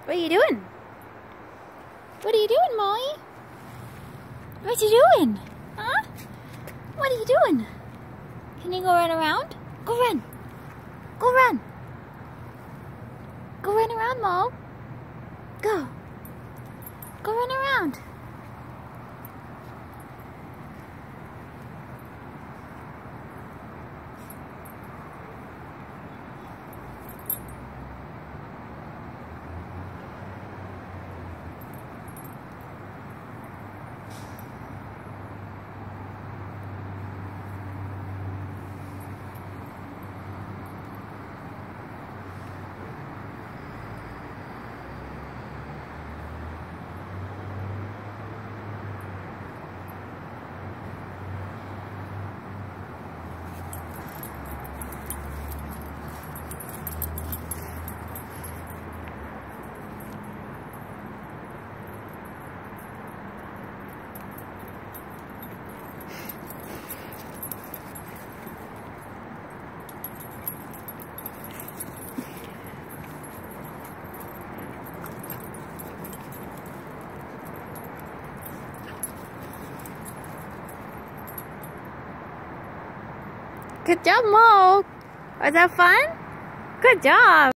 What are you doing? What are you doing, Molly? What you doing? Huh? What are you doing? Can you go run around? Go run. Go run. Go run around, Mo. Go. Go run around. Good job, Mo. Was that fun? Good job.